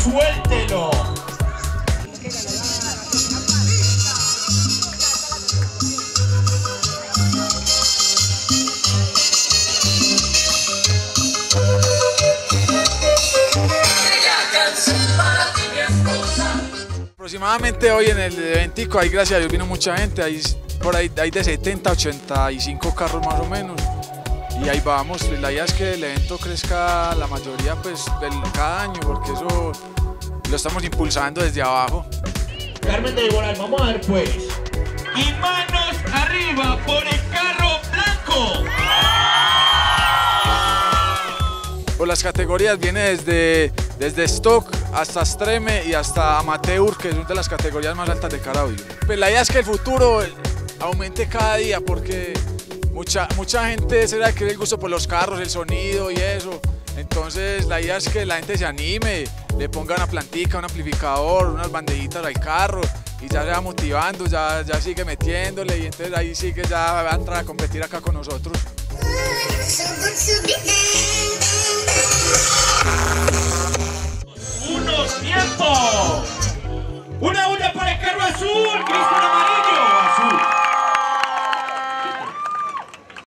suéltelo. Aproximadamente hoy en el eventico, ahí gracias a Dios vino mucha gente, por ahí hay de 70 a 85 carros más o menos, y ahí vamos. La idea es que el evento crezca la mayoría pues cada año, porque eso lo estamos impulsando desde abajo. Carmen de Iguaral, vamos a ver pues. Y manos arriba por el carro blanco. Pues las categorías vienen desde stock hasta extreme y hasta amateur, que son de las categorías más altas de Carabobo. Pues la idea es que el futuro aumente cada día, porque mucha gente se le adquiere el gusto por los carros, el sonido y eso. Entonces la idea es que la gente se anime, le ponga una plantica, un amplificador, unas bandejitas al carro y ya se va motivando, ya sigue metiéndole, y entonces ahí sí que ya va a entrar a competir acá con nosotros. Unos 10